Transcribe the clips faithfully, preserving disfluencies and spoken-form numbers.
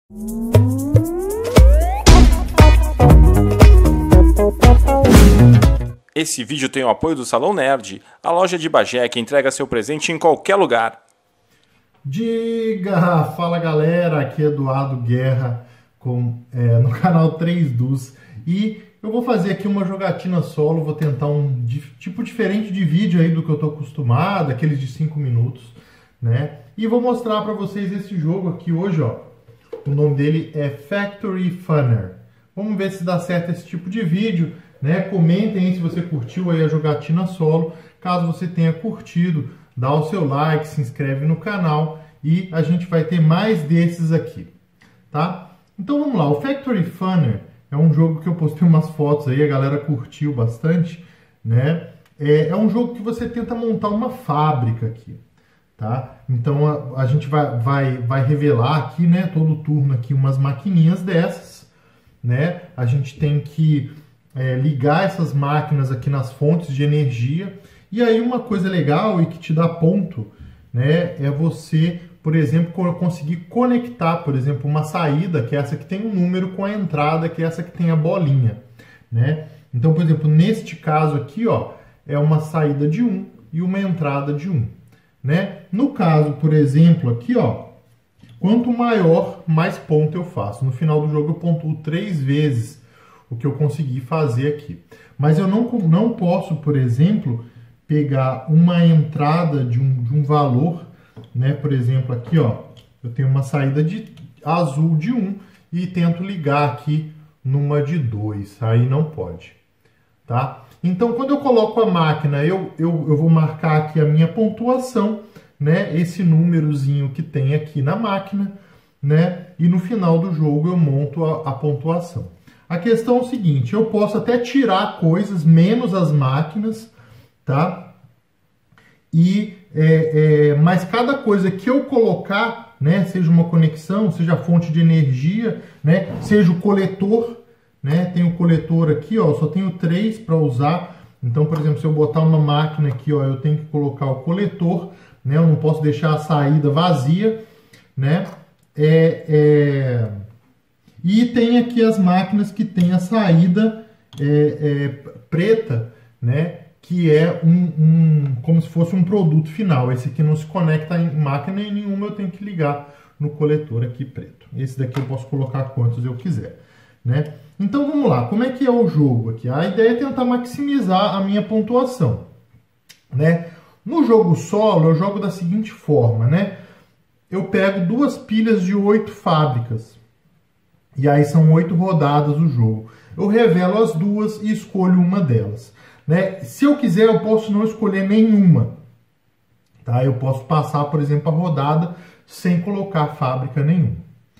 Esse vídeo tem o apoio do Salão Nerd, a loja de Bagé que entrega seu presente em qualquer lugar. Diga! Fala galera, aqui é Eduardo Guerra com, é, no canal três Dus e eu vou fazer aqui uma jogatina solo, vou tentar um tipo diferente de vídeo aí do que eu tô acostumado, aqueles de cinco minutos, né? E vou mostrar para vocês esse jogo aqui hoje, ó. O nome dele é Factory Funner. Vamos ver se dá certo esse tipo de vídeo, né? Comentem aí se você curtiu aí a jogatina solo. Caso você tenha curtido, dá o seu like, se inscreve no canal e a gente vai ter mais desses aqui, tá? Então vamos lá, o Factory Funner é um jogo que eu postei umas fotos aí, a galera curtiu bastante, né? É, é um jogo que você tenta montar uma fábrica aqui, tá? Então a, a gente vai, vai, vai revelar aqui, né, todo turno aqui umas maquininhas dessas, né? A gente tem que é, ligar essas máquinas aqui nas fontes de energia. E aí uma coisa legal e que te dá ponto, né, é você, por exemplo, conseguir conectar, por exemplo, uma saída, que é essa que tem um número, com a entrada, que é essa que tem a bolinha, né? Então, por exemplo, neste caso aqui, ó, é uma saída de um e uma entrada de um, né? No caso, por exemplo, aqui, ó, quanto maior, mais ponto eu faço. No final do jogo eu pontuo três vezes o que eu consegui fazer aqui. Mas eu não, não posso, por exemplo, pegar uma entrada de um, de um valor, né? Por exemplo, aqui, ó, eu tenho uma saída de azul de um e tento ligar aqui numa de dois. Aí não pode, tá? Então, quando eu coloco a máquina, eu, eu, eu vou marcar aqui a minha pontuação, né? Esse númerozinho que tem aqui na máquina, né? E no final do jogo eu monto a, a pontuação. A questão é o seguinte, eu posso até tirar coisas, menos as máquinas, tá? E, é, é, mas cada coisa que eu colocar, né, seja uma conexão, seja a fonte de energia, né, seja o coletor, né, tem o coletor aqui, ó, só tenho três para usar. Então, por exemplo, se eu botar uma máquina aqui, ó, eu tenho que colocar o coletor, né, eu não posso deixar a saída vazia, né, é, é... e tem aqui as máquinas que tem a saída é, é, preta, né, que é um, um, como se fosse um produto final. Esse aqui não se conecta em máquina nenhuma, eu tenho que ligar no coletor aqui preto. Esse daqui eu posso colocar quantos eu quiser, né? Então vamos lá, como é que é o jogo aqui? A ideia é tentar maximizar a minha pontuação, né? No jogo solo eu jogo da seguinte forma, né? Eu pego duas pilhas de oito fábricas, e aí são oito rodadas o jogo. Eu revelo as duas e escolho uma delas, né? Se eu quiser, eu posso não escolher nenhuma, tá? Eu posso passar, por exemplo, a rodada sem colocar fábrica nenhuma,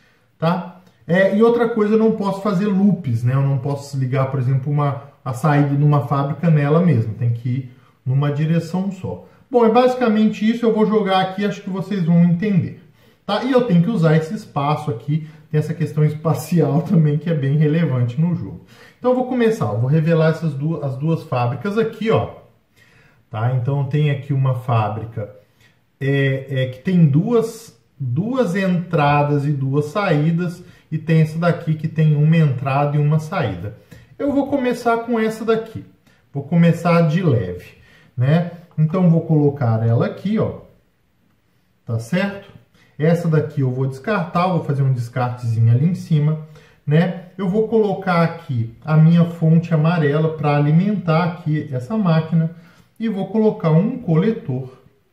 tá? É, e outra coisa, eu não posso fazer loops, né? Eu não posso ligar, por exemplo, uma, a saída de uma fábrica nela mesma. Tem que ir numa direção só. Bom, é basicamente isso. Eu vou jogar aqui, acho que vocês vão entender, tá? E eu tenho que usar esse espaço aqui. Tem essa questão espacial também que é bem relevante no jogo. Então eu vou começar, eu vou revelar essas duas, as duas fábricas aqui, ó. Tá? Então tem aqui uma fábrica é, é, que tem duas, duas entradas e duas saídas, e tem essa daqui que tem uma entrada e uma saída. Eu vou começar com essa daqui, vou começar de leve, né? Então vou colocar ela aqui, ó, tá certo? Essa daqui eu vou descartar, vou fazer um descartezinho ali em cima, né? Eu vou colocar aqui a minha fonte amarela para alimentar aqui essa máquina e vou colocar um coletor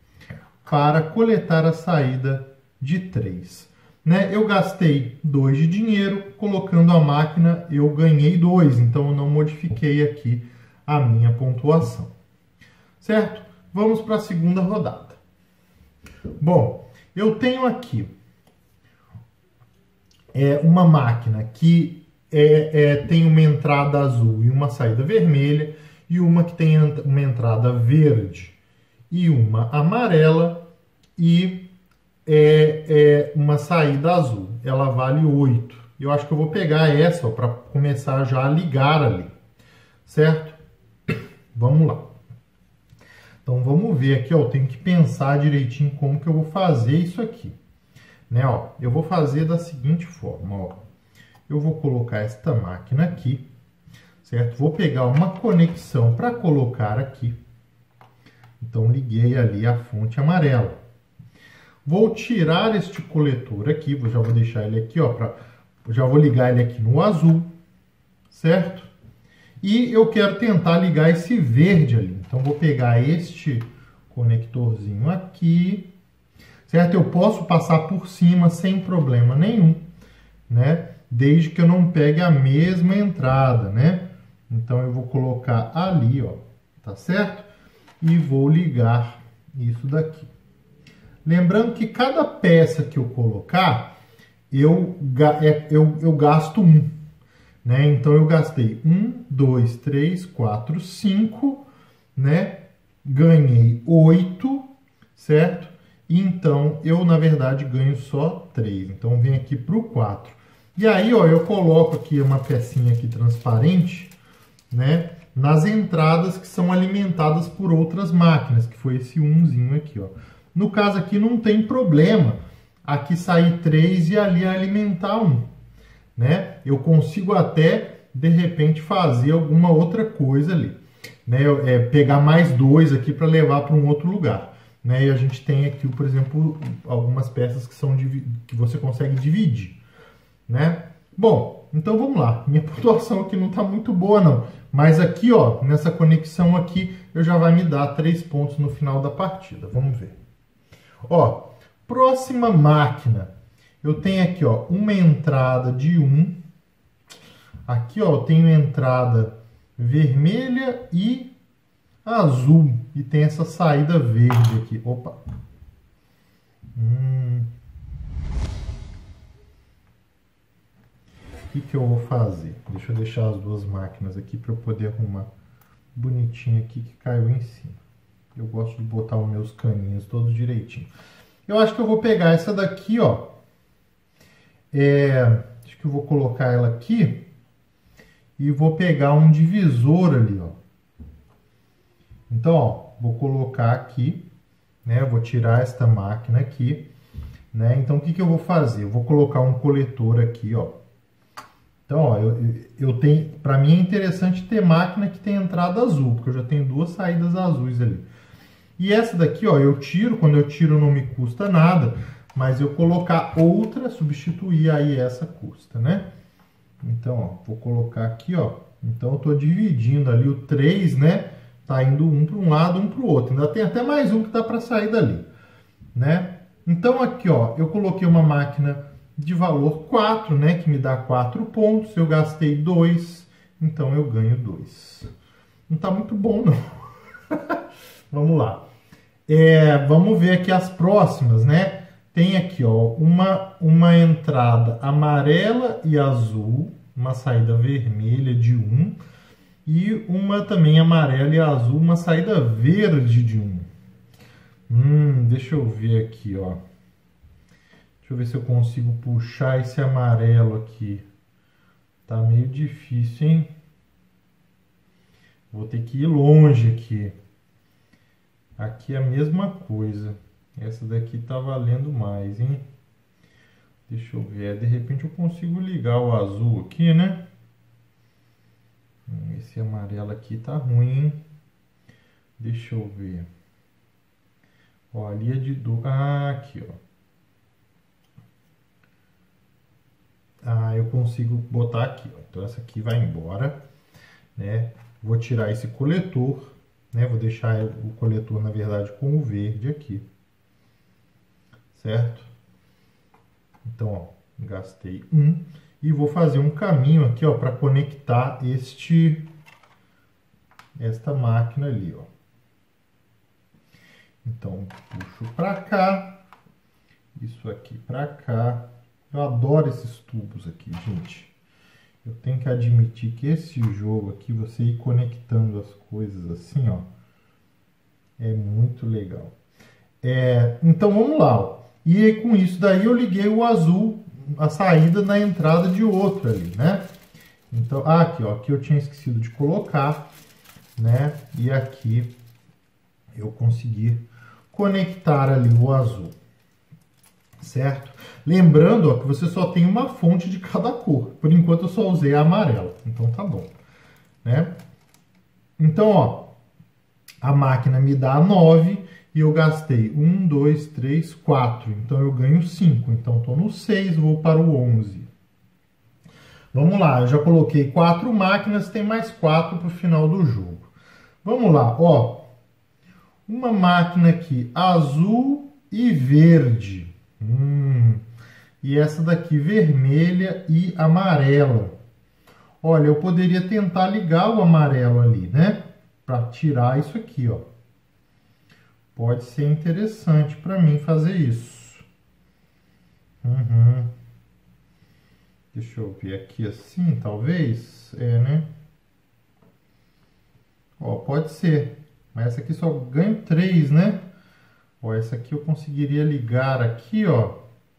para coletar a saída de três, né? Eu gastei dois de dinheiro, colocando a máquina eu ganhei dois, então eu não modifiquei aqui a minha pontuação, certo? Vamos para a segunda rodada. Bom, eu tenho aqui é, uma máquina que é, é, tem uma entrada azul e uma saída vermelha, e uma que tem uma entrada verde e uma amarela, e é, é uma saída azul. Ela vale oito. Eu acho que eu vou pegar essa para começar já a ligar ali, certo? Vamos lá. Então vamos ver aqui, ó, eu tenho que pensar direitinho como que eu vou fazer isso aqui, né? Ó, eu vou fazer da seguinte forma, ó. Eu vou colocar esta máquina aqui, certo? Vou pegar uma conexão para colocar aqui. Então, liguei ali a fonte amarela. Vou tirar este coletor aqui, já vou deixar ele aqui, ó, pra, já vou ligar ele aqui no azul, certo? E eu quero tentar ligar esse verde ali. Então, vou pegar este conectorzinho aqui, certo? Eu posso passar por cima sem problema nenhum, né? Desde que eu não pegue a mesma entrada, né? Então, eu vou colocar ali, ó, tá certo? E vou ligar isso daqui. Lembrando que cada peça que eu colocar, eu, eu, eu gasto um, né? Então, eu gastei um, dois, três, quatro, cinco, né? Ganhei oito, certo? E então, eu, na verdade, ganho só três. Então, vem aqui para o quatro. E aí, ó, eu coloco aqui uma pecinha aqui transparente, né? Nas entradas que são alimentadas por outras máquinas, que foi esse umzinho aqui, ó. No caso aqui não tem problema aqui sair três e ali alimentar um, né? Eu consigo até, de repente, fazer alguma outra coisa ali, né? É, pegar mais dois aqui para levar para um outro lugar, né? E a gente tem aqui, por exemplo, algumas peças que, são, que você consegue dividir, né? Bom, então vamos lá. Minha pontuação aqui não está muito boa, não. Mas aqui, ó, nessa conexão aqui, eu já vai me dar três pontos no final da partida. Vamos ver. Ó, próxima máquina. Eu tenho aqui, ó, uma entrada de um. Aqui, ó, eu tenho entrada vermelha e azul. E tem essa saída verde aqui. Opa. Hum. O que, que eu vou fazer? Deixa eu deixar as duas máquinas aqui para eu poder arrumar bonitinho aqui que caiu em cima. Eu gosto de botar os meus caninhos todos direitinho. Eu acho que eu vou pegar essa daqui, ó. É, acho que eu vou colocar ela aqui e vou pegar um divisor ali, ó. Então, ó, vou colocar aqui, né? Eu vou tirar esta máquina aqui, né? Então, o que, que eu vou fazer? Eu vou colocar um coletor aqui, ó. Então, ó, eu, eu tenho, para mim é interessante ter máquina que tem entrada azul, porque eu já tenho duas saídas azuis ali. E essa daqui, ó, eu tiro, quando eu tiro não me custa nada, mas eu colocar outra, substituir aí essa custa, né? Então, ó, vou colocar aqui, ó. Então, eu tô dividindo ali o três, né? Tá indo um para um lado, um para o outro. Ainda tem até mais um que dá para sair dali, né? Então, aqui, ó, eu coloquei uma máquina de valor quatro, né, que me dá quatro pontos. Eu gastei dois, então eu ganho dois. Não tá muito bom, não. Vamos lá. É, vamos ver aqui as próximas, né? Tem aqui, ó, uma, uma entrada amarela e azul, uma saída vermelha de um, e uma também amarela e azul, uma saída verde de um. Hum, deixa eu ver aqui, ó. Deixa eu ver se eu consigo puxar esse amarelo aqui. Tá meio difícil, hein? Vou ter que ir longe aqui. Aqui é a mesma coisa. Essa daqui tá valendo mais, hein? Deixa eu ver. De repente eu consigo ligar o azul aqui, né? Esse amarelo aqui tá ruim, hein? Deixa eu ver. Ó, ali é de... Do... Ah, aqui, ó. Ah, eu consigo botar aqui, ó. Então essa aqui vai embora, né? Vou tirar esse coletor, né? Vou deixar o coletor, na verdade, com o verde aqui, certo? Então, ó, gastei um e vou fazer um caminho aqui, ó, para conectar este esta máquina ali, ó. Então, puxo para cá, isso aqui para cá. Eu adoro esses tubos aqui, gente. Eu tenho que admitir que esse jogo aqui, você ir conectando as coisas assim, ó, é muito legal. É, então vamos lá, ó. E com isso daí eu liguei o azul, a saída na entrada de outro ali, né? Então, ah, aqui, ó, aqui eu tinha esquecido de colocar, né? E aqui eu consegui conectar ali o azul, certo? Lembrando, ó, que você só tem uma fonte de cada cor. Por enquanto eu só usei a amarela, então tá bom, né? Então, ó, a máquina me dá nove e eu gastei um, dois, três, quatro. Então eu ganho cinco. Então estou no seis, vou para o onze. Vamos lá, eu já coloquei quatro máquinas, tem mais quatro para o final do jogo. Vamos lá, ó. Uma máquina aqui, azul e verde. Hum. E essa daqui, vermelha e amarela. Olha, eu poderia tentar ligar o amarelo ali, né? Para tirar isso aqui, ó. Pode ser interessante para mim fazer isso. Uhum. Deixa eu ver aqui assim, talvez. É, né? Ó, pode ser. Mas essa aqui só ganho três, né? Ó, essa aqui eu conseguiria ligar aqui, ó.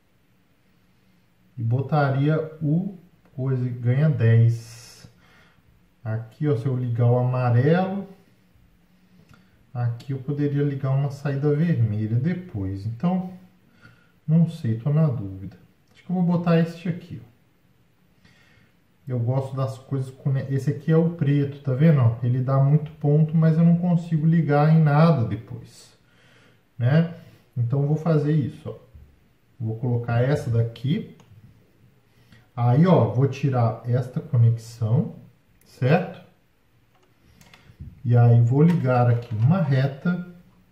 E botaria o coisa e ganha dez. Aqui, ó, se eu ligar o amarelo, aqui eu poderia ligar uma saída vermelha depois. Então, não sei, tô na dúvida. Acho que eu vou botar este aqui, ó. Eu gosto das coisas com... Esse aqui é o preto, tá vendo? Ó, ele dá muito ponto, mas eu não consigo ligar em nada depois, né? Então, eu vou fazer isso, ó. Vou colocar essa daqui. Aí, ó, vou tirar esta conexão, certo? E aí, vou ligar aqui uma reta,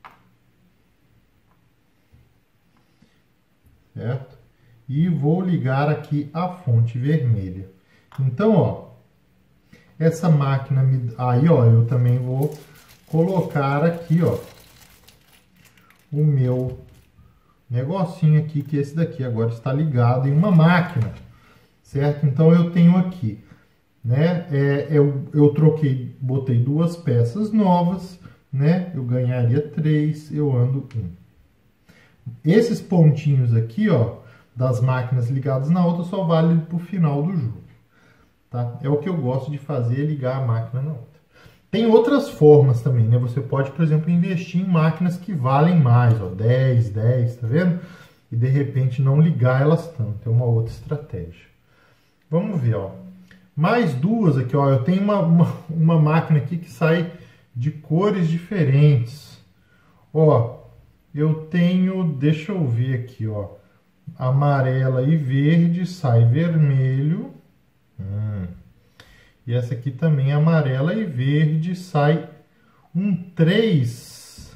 certo? E vou ligar aqui a fonte vermelha. Então, ó, essa máquina me... Aí, ó, eu também vou colocar aqui, ó, o meu negocinho aqui, que esse daqui agora está ligado em uma máquina, certo? Então, eu tenho aqui, né, é, eu, eu troquei, botei duas peças novas, né, eu ganharia três, eu ando um. Esses pontinhos aqui, ó, das máquinas ligadas na outra, só vale para o final do jogo. Tá? É o que eu gosto de fazer, ligar a máquina na outra. Tem outras formas também, né? Você pode, por exemplo, investir em máquinas que valem mais, ó, dez, dez, tá vendo? E de repente não ligar elas tanto, é uma outra estratégia. Vamos ver, ó. Mais duas aqui, ó. Eu tenho uma, uma, uma máquina aqui que sai de cores diferentes. Ó, eu tenho, deixa eu ver aqui, ó. Amarela e verde, sai vermelho. Hum. E essa aqui também é amarela e verde, sai um três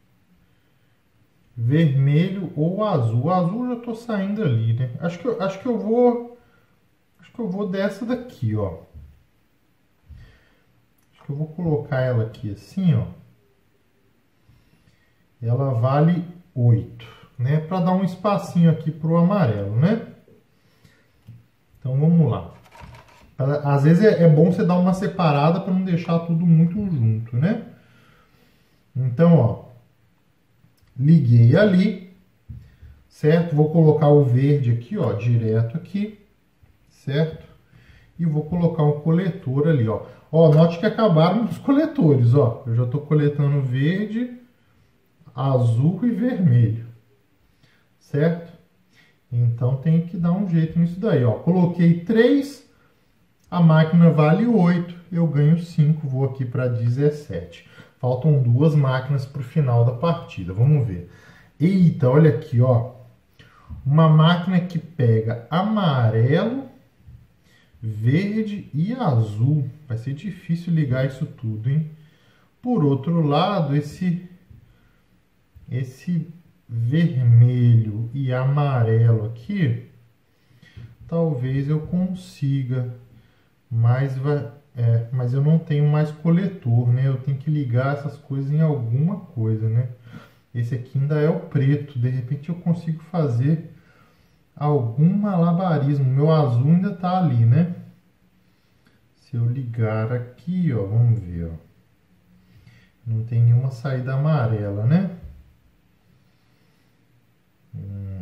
vermelho ou azul. O azul já tô saindo ali, né? Acho que eu, acho que eu vou acho que eu vou dessa daqui, ó. Acho que eu vou colocar ela aqui assim, ó. Ela vale oito, né? Para dar um espacinho aqui pro amarelo, né? Então vamos lá. Às vezes é bom você dar uma separada para não deixar tudo muito junto, né? Então, ó, liguei ali, certo? Vou colocar o verde aqui, ó, direto aqui, certo? E vou colocar um coletor ali, ó. Ó, note que acabaram os coletores, ó. Eu já estou coletando verde, azul e vermelho, certo? Então tem que dar um jeito nisso daí, ó. Coloquei três. A máquina vale oito, eu ganho cinco, vou aqui para dezessete. Faltam duas máquinas para o final da partida, vamos ver. Eita, olha aqui, ó. Uma máquina que pega amarelo, verde e azul. Vai ser difícil ligar isso tudo, hein? Por outro lado, esse, esse vermelho e amarelo aqui, talvez eu consiga. Mas, vai, é, mas eu não tenho mais coletor, né? Eu tenho que ligar essas coisas em alguma coisa, né? Esse aqui ainda é o preto. De repente eu consigo fazer algum malabarismo. Meu azul ainda tá ali, né? Se eu ligar aqui, ó, vamos ver, ó. Não tem nenhuma saída amarela, né? Hum.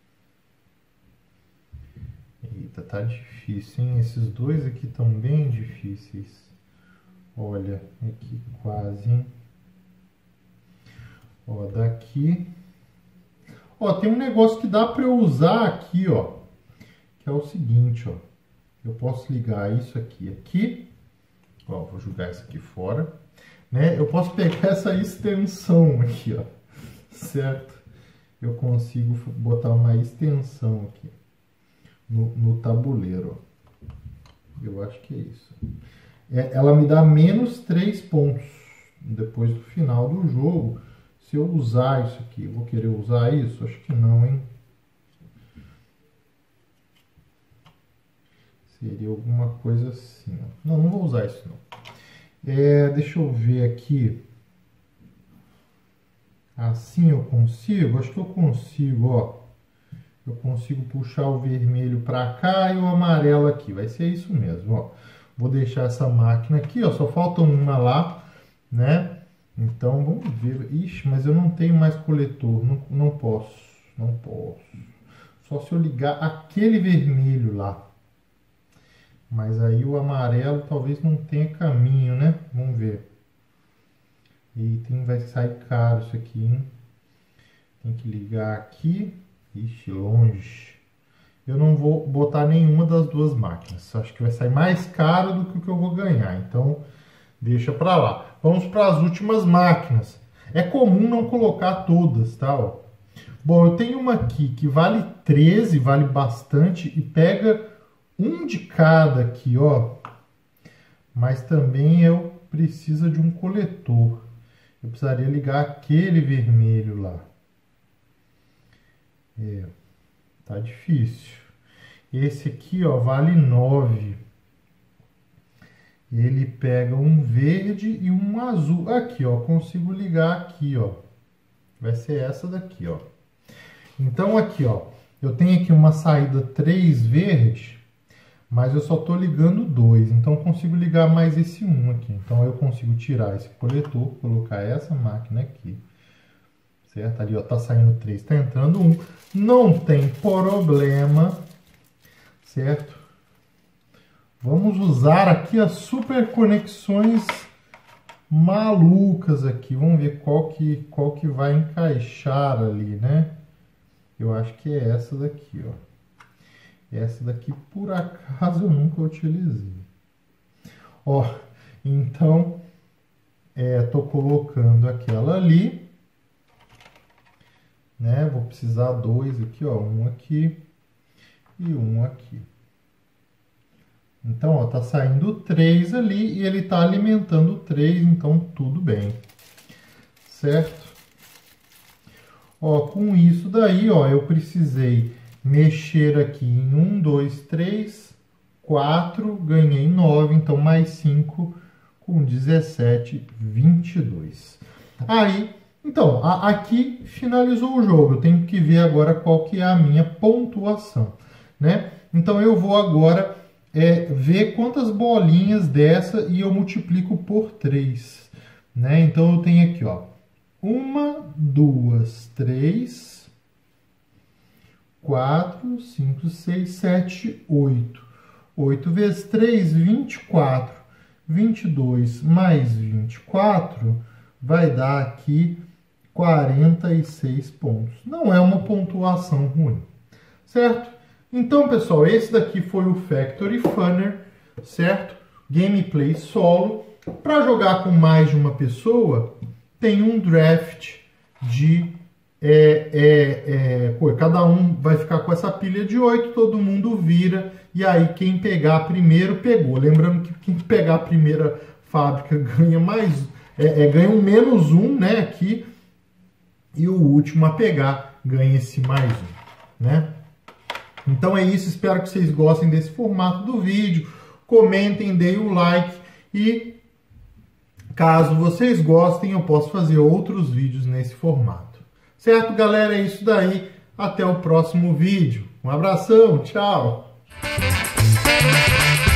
Eita, tá difícil, hein? Esses dois aqui estão bem difíceis. Olha, aqui quase, hein? Ó, daqui... Ó, tem um negócio que dá para eu usar aqui, ó, que é o seguinte, ó. Eu posso ligar isso aqui, aqui. Ó, vou jogar isso aqui fora, né? Eu posso pegar essa extensão aqui, ó, certo? Eu consigo botar uma extensão aqui no, no tabuleiro, ó. Eu acho que é isso. É, ela me dá menos três pontos depois do final do jogo. Se eu usar isso aqui, eu vou querer usar isso? Acho que não, hein? Seria alguma coisa assim, ó. Não, não vou usar isso, não. É, deixa eu ver aqui. Assim eu consigo? Acho que eu consigo, ó. Eu consigo puxar o vermelho para cá e o amarelo aqui. Vai ser isso mesmo, ó. Vou deixar essa máquina aqui, ó. Só falta uma lá, né? Então, vamos ver. Ixi, mas eu não tenho mais coletor. Não, não posso. Não posso. Só se eu ligar aquele vermelho lá. Mas aí o amarelo talvez não tenha caminho, né? Vamos ver. Item vai sair caro isso aqui, hein? Tem que ligar aqui. Ixi, longe. Eu não vou botar nenhuma das duas máquinas. Acho que vai sair mais caro do que o que eu vou ganhar. Então, deixa pra lá. Vamos para as últimas máquinas. É comum não colocar todas, tá? Ó. Bom, eu tenho uma aqui que vale treze, vale bastante. E pega um de cada aqui, ó. Mas também eu preciso de um coletor. Eu precisaria ligar aquele vermelho lá. É, tá difícil. Esse aqui, ó, vale nove. Ele pega um verde e um azul. Aqui, ó, consigo ligar aqui, ó. Vai ser essa daqui, ó. Então, aqui, ó, eu tenho aqui uma saída três verde, mas eu só tô ligando dois. Então, eu consigo ligar mais esse um aqui. Então, eu consigo tirar esse coletor, colocar essa máquina aqui. Certo? Ali, ó, tá saindo três, tá entrando um. Não tem problema, certo? Vamos usar aqui as super conexões malucas aqui. Vamos ver qual que, qual que vai encaixar ali, né? Eu acho que é essa daqui, ó. Essa daqui, por acaso, eu nunca utilizei. Ó, então, é, tô colocando aquela ali. Né? Vou precisar dois aqui, ó, um aqui e um aqui. Então, ó, tá saindo três ali e ele tá alimentando três, então tudo bem. Certo? Ó, com isso daí, ó, eu precisei mexer aqui em um, dois, três, quatro, ganhei nove, então mais cinco com dezessete, vinte e dois. Aí, então, a, aqui finalizou o jogo. Eu tenho que ver agora qual que é a minha pontuação, né? Então, eu vou agora é, ver quantas bolinhas dessa e eu multiplico por três, né? Então, eu tenho aqui, ó, uma, duas, três, quatro, cinco, seis, sete, oito. oito vezes três, vinte e quatro. vinte e dois mais vinte e quatro vai dar aqui quarenta e seis pontos. Não é uma pontuação ruim, certo? Então, pessoal, esse daqui foi o Factory Funner, certo? Gameplay solo. Para jogar com mais de uma pessoa, tem um draft de... É, é, é, pô, cada um vai ficar com essa pilha de oito, todo mundo vira, e aí quem pegar primeiro, pegou. Lembrando que quem pegar a primeira fábrica ganha mais... É, é, ganha um menos um, né, aqui, e o último a pegar ganha esse mais um, né? Então é isso, espero que vocês gostem desse formato do vídeo. Comentem, deem o like e caso vocês gostem, eu posso fazer outros vídeos nesse formato. Certo, galera? É isso daí. Até o próximo vídeo. Um abração, tchau!